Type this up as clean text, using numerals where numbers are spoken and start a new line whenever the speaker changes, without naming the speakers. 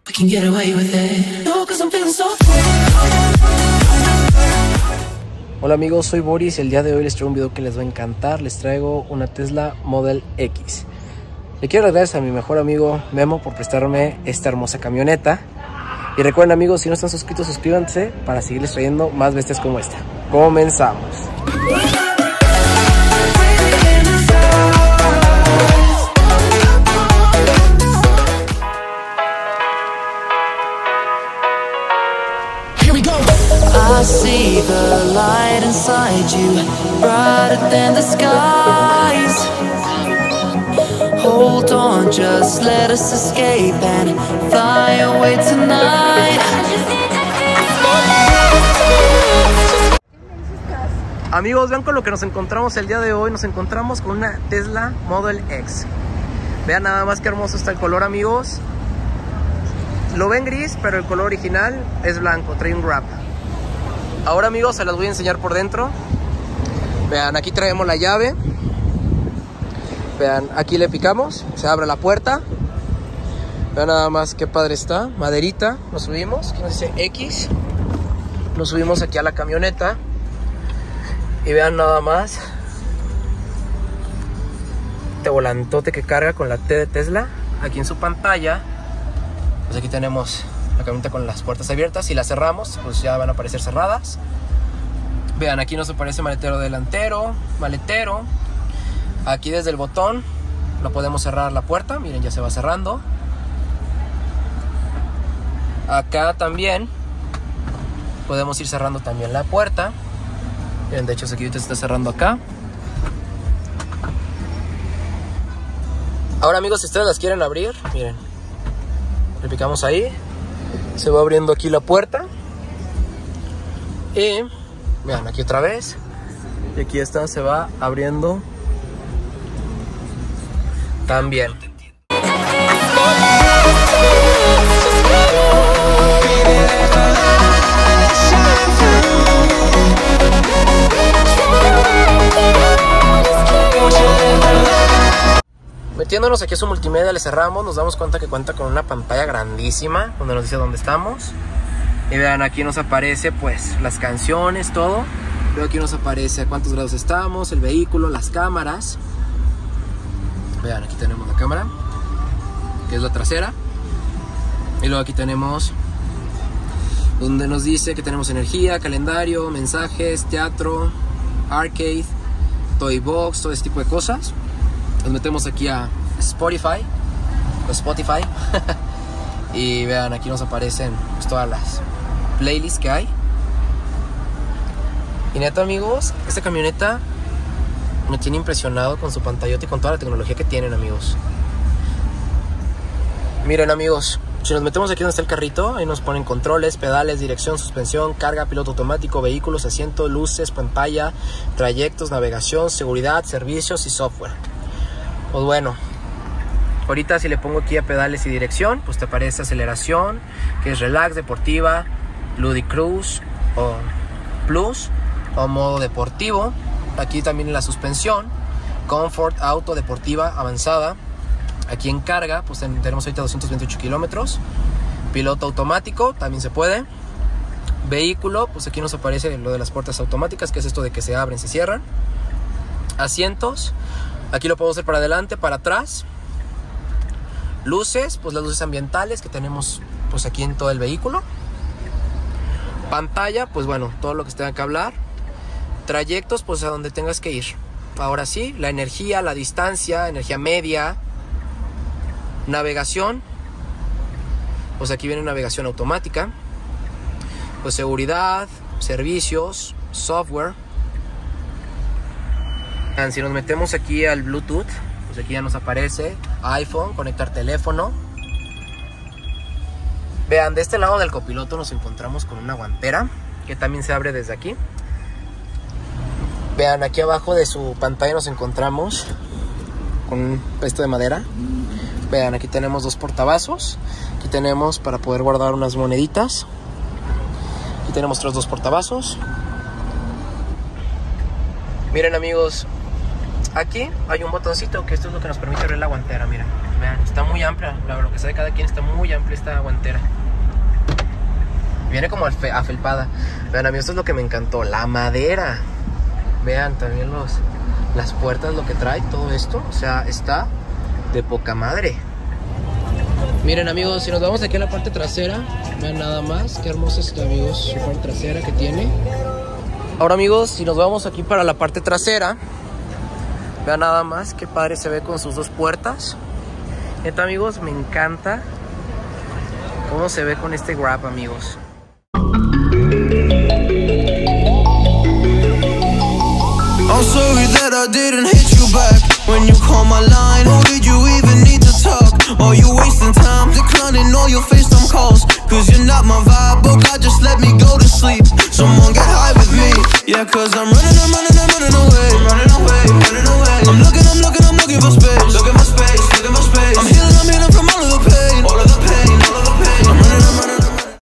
can get away with it. No, 'cause I'm feeling so.
Hola amigos, soy Boris y el día de hoy les traigo un video que les va a encantar. Les traigo una Tesla Model X. Le quiero agradecer a mi mejor amigo Memo por prestarme esta hermosa camioneta. Y recuerden amigos, si no están suscritos, suscríbanse para seguirles trayendo más bestias como esta. Comenzamos.
I see the light inside you, brighter than the skies. Hold on, just let us escape and fly away tonight.
Amigos, vean con lo que nos encontramos el día de hoy. Nos encontramos con una Tesla Model X. Vean nada más qué hermoso está el color, amigos. Lo ven gris, pero el color original es blanco, trae un wrap. Ahora amigos, se las voy a enseñar por dentro. Vean, aquí traemos la llave. Vean, aquí le picamos, se abre la puerta. Vean nada más qué padre está, maderita. Nos subimos, aquí nos dice X. Nos subimos aquí a la camioneta. Y vean nada más este volantote que carga con la T de Tesla. Aquí en su pantalla, pues aquí tenemos la camioneta con las puertas abiertas. Si las cerramos, pues ya van a aparecer cerradas. Vean, aquí nos aparece maletero delantero, maletero. Aquí desde el botón lo podemos cerrar la puerta. Miren, ya se va cerrando. Acá también podemos ir cerrando también la puerta. Miren, de hecho aquí ahorita se está cerrando acá. Ahora amigos, si ustedes las quieren abrir, miren, le picamos ahí. Se va abriendo aquí la puerta. Y vean, aquí otra vez. Y aquí está, se va abriendo también. Metiéndonos aquí a su multimedia, le cerramos, nos damos cuenta que cuenta con una pantalla grandísima donde nos dice dónde estamos. Y vean, aquí nos aparece pues las canciones, todo. Luego aquí nos aparece a cuántos grados estamos, el vehículo, las cámaras. Vean, aquí tenemos la cámara, que es la trasera. Y luego aquí tenemos donde nos dice que tenemos energía, calendario, mensajes, teatro, arcade, toy box, todo ese tipo de cosas. Nos metemos aquí a Spotify y vean, aquí nos aparecen pues todas las playlists que hay. Y neta amigos, esta camioneta me tiene impresionado con su pantallota y con toda la tecnología que tienen, amigos. Miren amigos, si nos metemos aquí donde está el carrito, ahí nos ponen controles, pedales, dirección, suspensión, carga, piloto automático, vehículos, asiento, luces, pantalla, trayectos, navegación, seguridad, servicios y software. Pues bueno, ahorita si le pongo aquí a pedales y dirección, pues te aparece aceleración, que es relax, deportiva, Ludicruise o plus o modo deportivo. Aquí también la suspensión, comfort, auto, deportiva, avanzada. Aquí en carga, pues tenemos ahorita 228 kilómetros. Piloto automático, también se puede. Vehículo, pues aquí nos aparece lo de las puertas automáticas, que es esto de que se abren, se cierran. Asientos, aquí lo podemos hacer para adelante, para atrás. Luces, pues las luces ambientales que tenemos pues aquí en todo el vehículo. Pantalla, pues bueno, todo lo que se tenga que hablar. Trayectos, pues a donde tengas que ir. Ahora sí, la energía, la distancia, energía media. Navegación, pues aquí viene navegación automática. Pues seguridad, servicios, software. Si nos metemos aquí al Bluetooth, pues aquí ya nos aparece iPhone, conectar teléfono. Vean, de este lado del copiloto nos encontramos con una guantera que también se abre desde aquí. Vean, aquí abajo de su pantalla nos encontramos con un esto de madera. Vean, aquí tenemos dos portavasos. Aquí tenemos para poder guardar unas moneditas. Aquí tenemos otros dos portavasos. Miren amigos, aquí hay un botoncito que esto es lo que nos permite abrir la guantera, miren. Vean, está muy amplia, lo que sabe cada quien, está muy amplia esta guantera. Viene como afelpada. Vean, a mí esto es lo que me encantó, la madera. Vean también las puertas, lo que trae todo esto. O sea, está de poca madre. Miren, amigos, si nos vamos aquí a la parte trasera, vean nada más, qué hermosa es, amigos, su parte trasera que tiene. Ahora, amigos, si nos vamos aquí para la parte trasera, vean nada más, qué padre se ve con sus dos puertas. Neta, amigos, me encanta cómo se ve con este Grab, amigos.
I'm sorry that I didn't hit you back when you call my line. Or did you even need to talk? Or you wasting time declining all your FaceTime calls? Cause you're not my vibe, but God just let me go to sleep. Someone get high with me. Yeah, cause I'm running